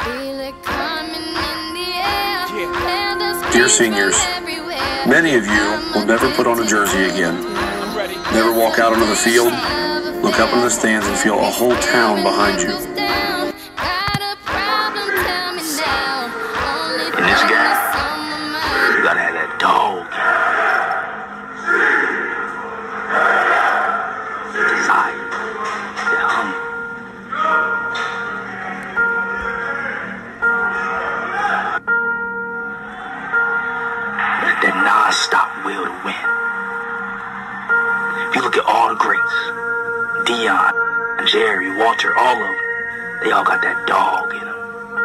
Dear seniors, many of you will never put on a jersey again, never walk out onto the field, look up into the stands and feel a whole town behind you. In this game, you gotta have that dog. Desire, that hunger. That non-stop will to win. If you look at all the greats, Dion, Jerry, Walter, all of them, they all got that dog in them.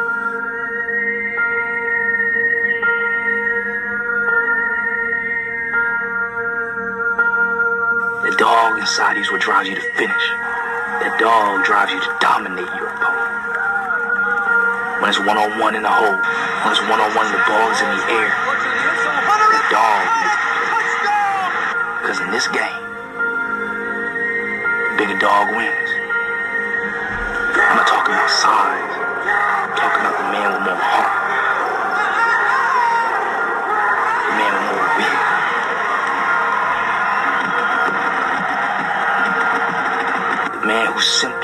The dog inside you is what drives you to finish. That dog drives you to dominate your opponent. When it's one-on-one in the hole, when it's one-on-one the ball is in the air, that dog makes it play. Because in this game, the bigger dog wins. I'm not talking about size. I'm talking about the man with more heart. The man with more will. The man who's simple